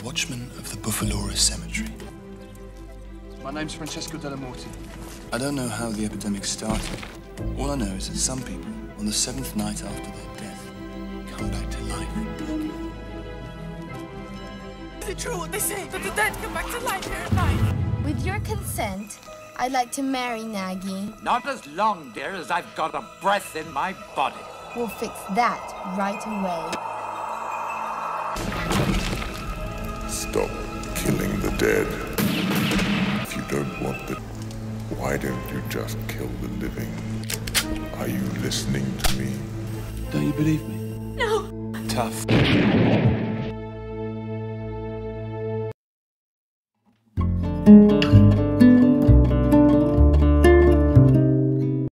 watchman of the Buffalora Cemetery. My name's Francesco Dellamorte. I don't know how the epidemic started. All I know is that some people, on the 7th night after their death, come back to life. Is it true what they say, that the dead come back to life here at night? With your consent, I'd like to marry Nagy. Not as long, dear, as I've got a breath in my body. We'll fix that right away. Stop killing the dead. If you don't want them, why don't you just kill the living? Are you listening to me? Don't you believe me? No. Tough.